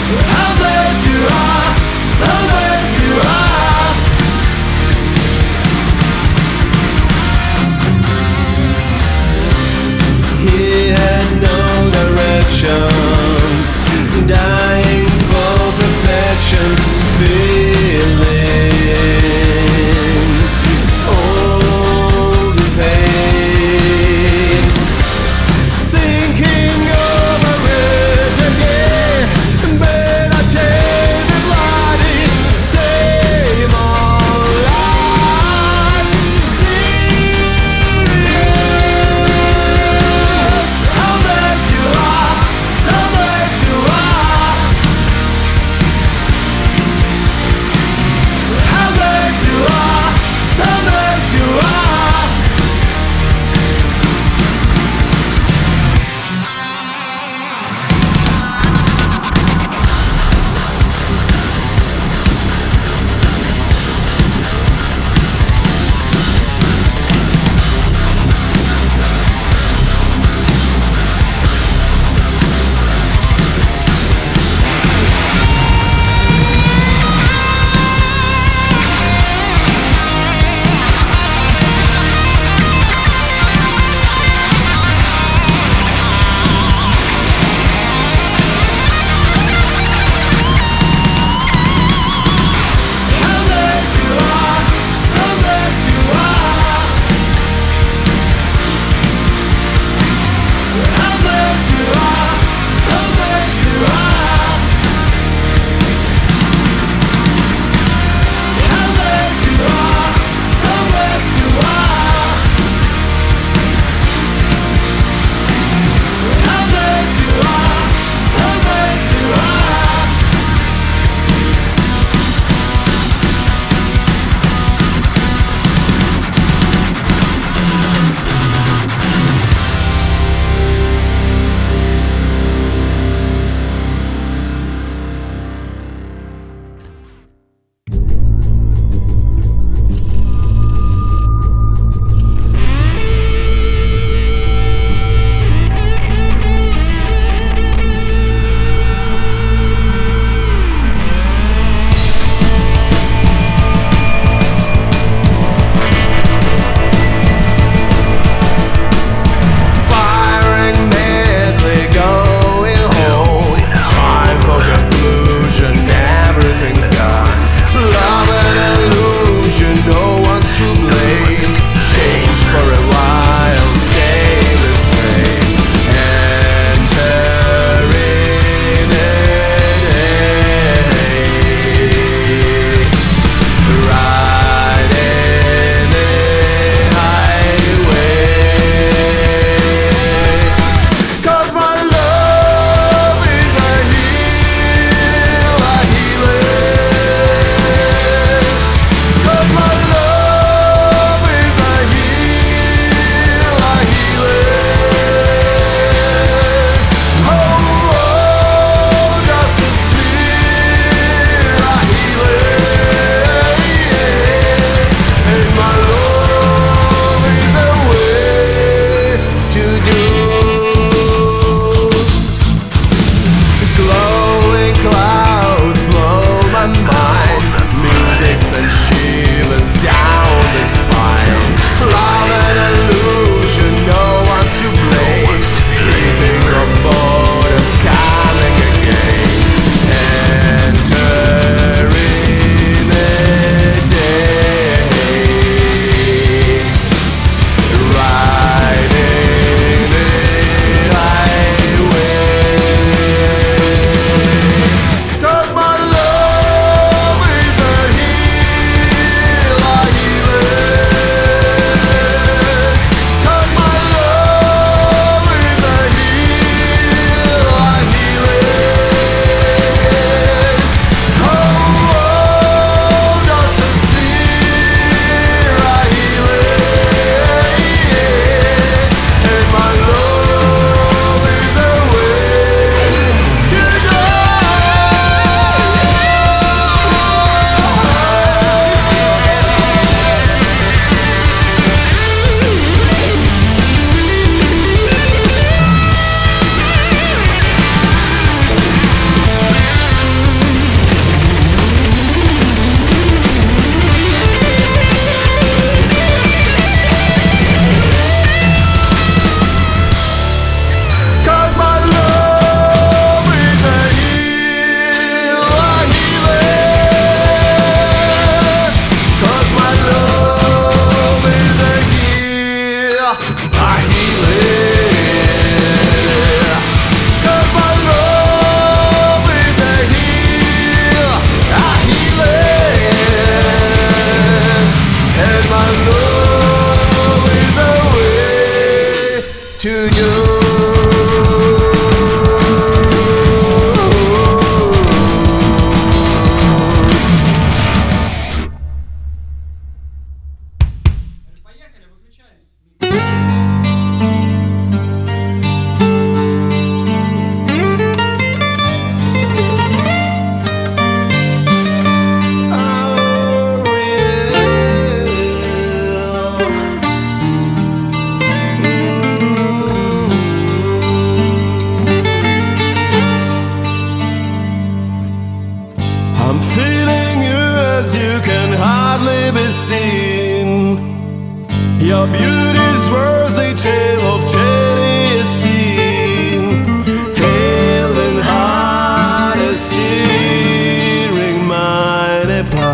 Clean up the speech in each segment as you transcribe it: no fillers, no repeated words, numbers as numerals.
How blessed you are, so blessed you are. He had no direction, dying for perfection, feeling all the pain, thinking over it again. But I take the body, same old life, serious. How blessed you are, so blessed you are. Your beauty's worth a tale of jealousy. Hail and heart is tearing mine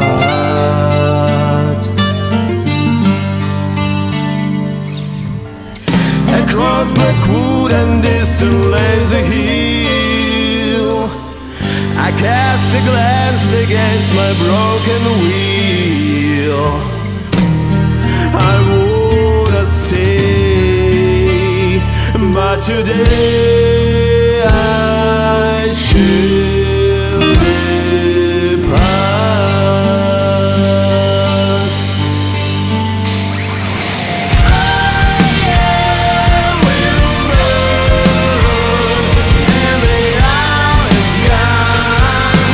apart. Across Blackwood and distant lands a hill, I cast a glance against my broken wheel. I would stay, but today I shall depart. Fire will burn, and the hour is gone.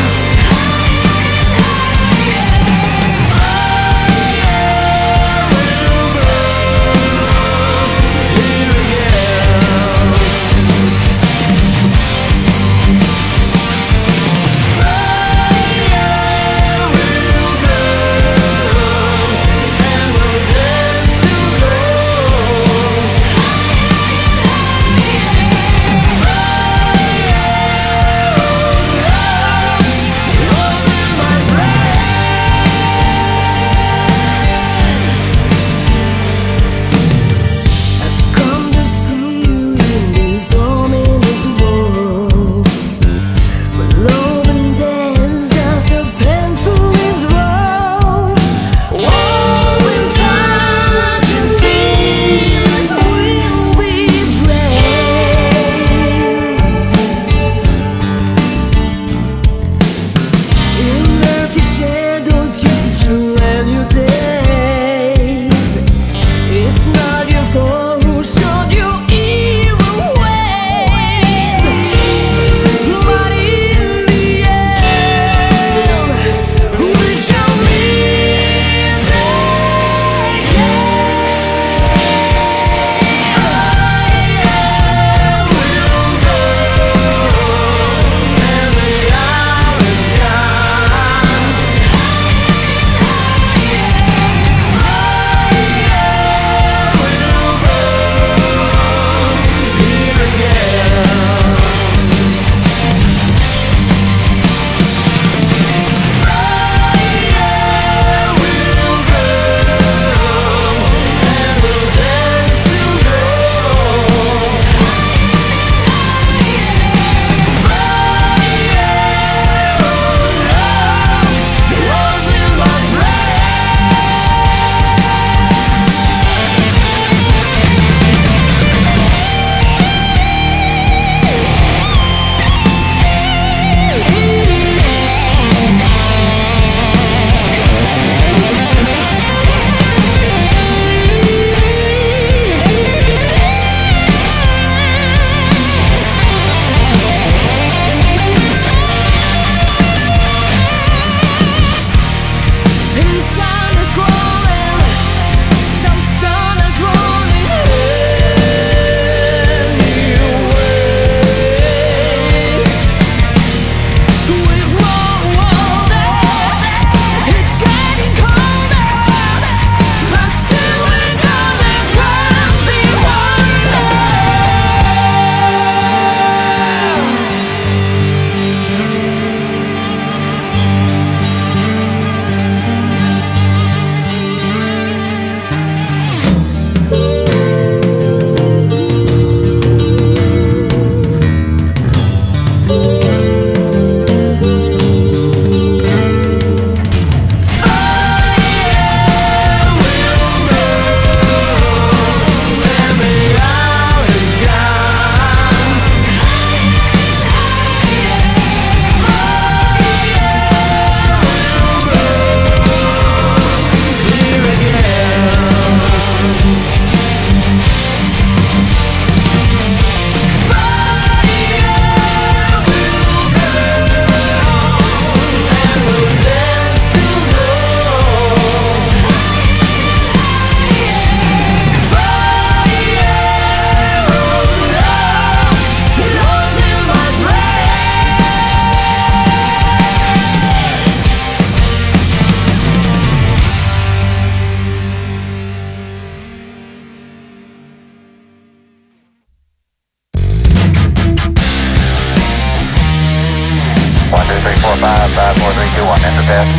5, 5, 4, 3, 2, 1, enter test.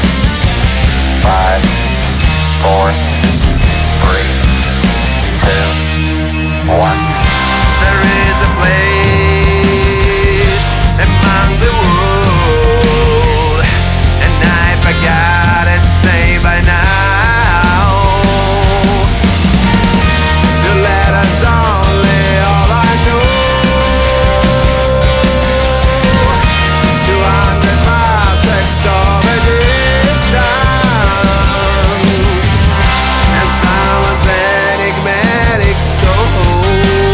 5, 4, 3, 2, 1. There is a place among the world, and I forgot its name by now. So let us only all I know. 200 miles of a distance, and someone's enigmatic soul.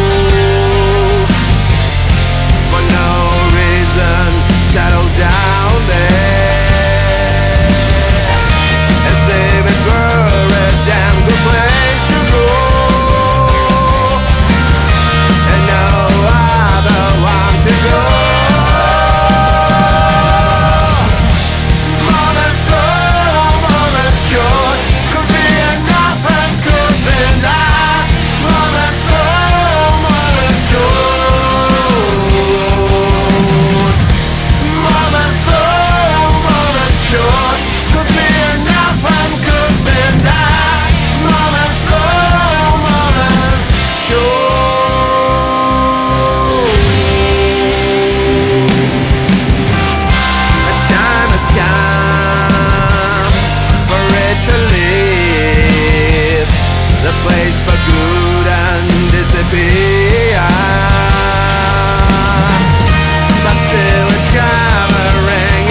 For no reason, settle down there, as if it were a damn good place to go, and no other one to go. Moments long, moments short, could be enough and could be not. Moments long, moments short. Moments long, moments short, could be enough and could be not. Moments long, moments short. A time has come for it to leave the place for good and disappear. But still it's covering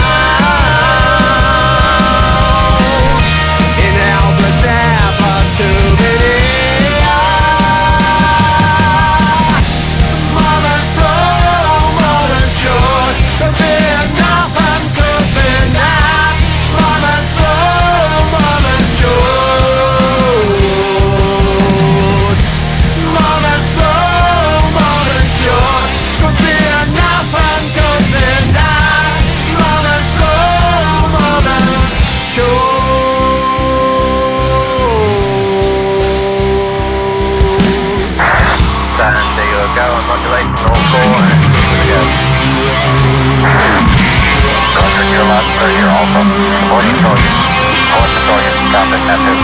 about in helpless effort to be near. Moments long, moments short, could be enough and could be not. Moments long, moments short. Moments long, moments short, could be enough and could be not. Moments long, moments short. San Diego, go and modulate all 4 and here we go. Roger, your last 30, you're all from supporting target. North to target, copy, that's it.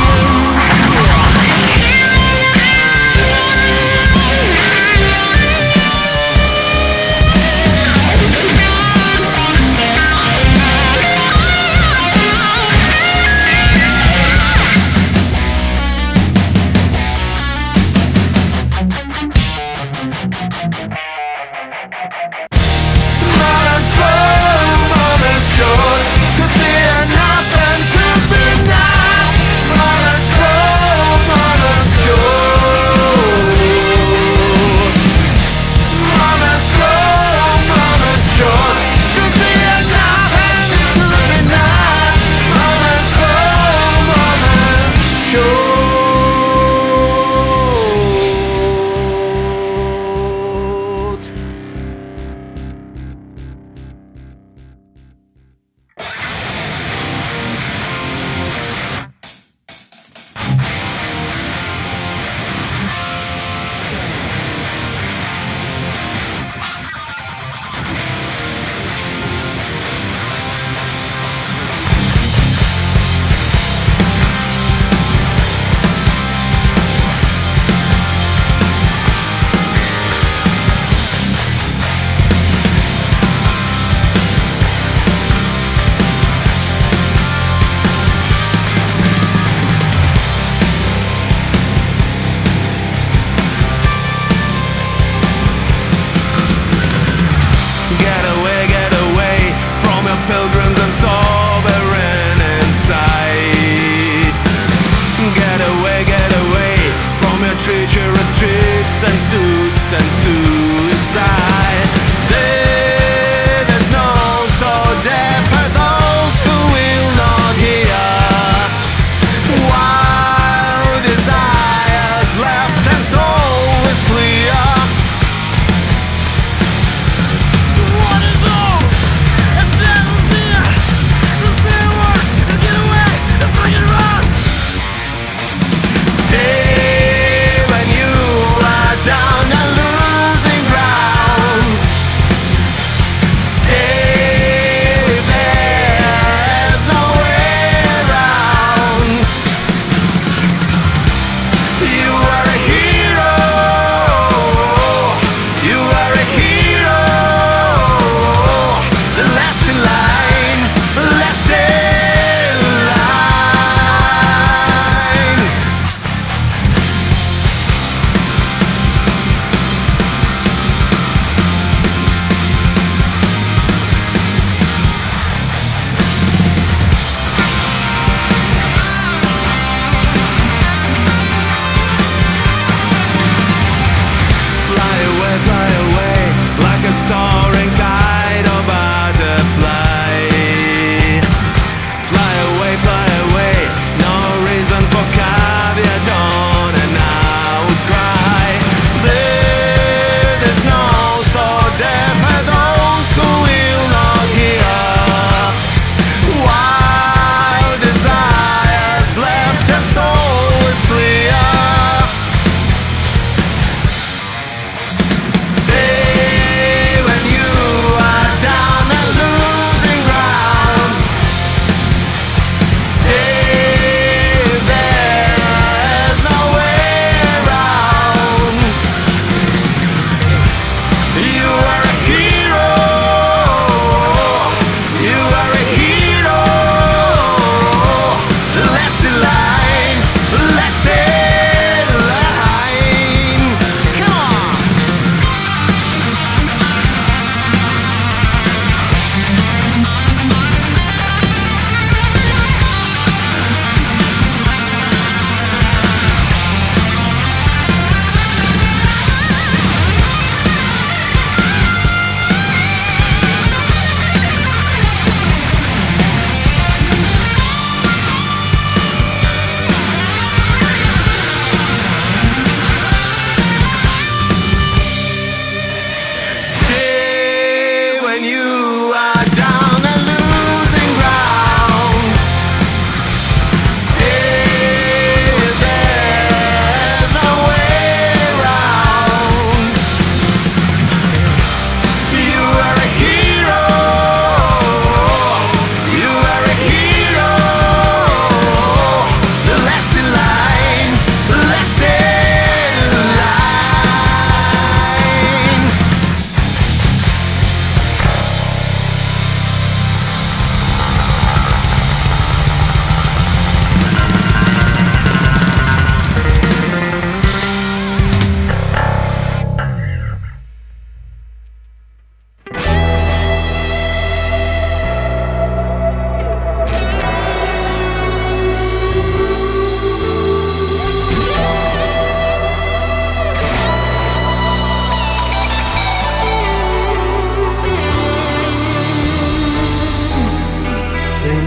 Moments long, moments short, could be enough and could be not. Moments long,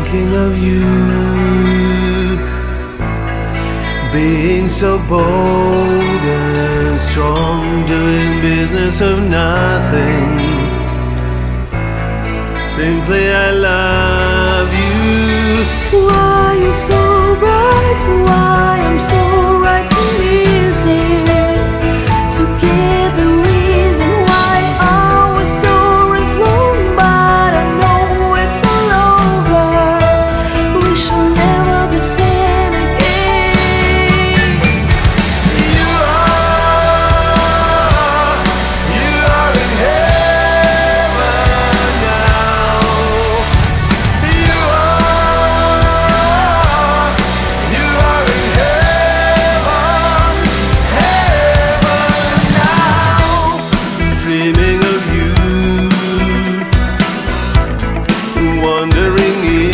thinking of you, being so bold and strong, doing business of nothing. Simply I love you. Why you so bright? Why I'm so right and easy to get the reason why our story's long, but I know it's all over. We shall never be seen again. You are in heaven now. You are in heaven, heaven now. Dreaming of you, wandering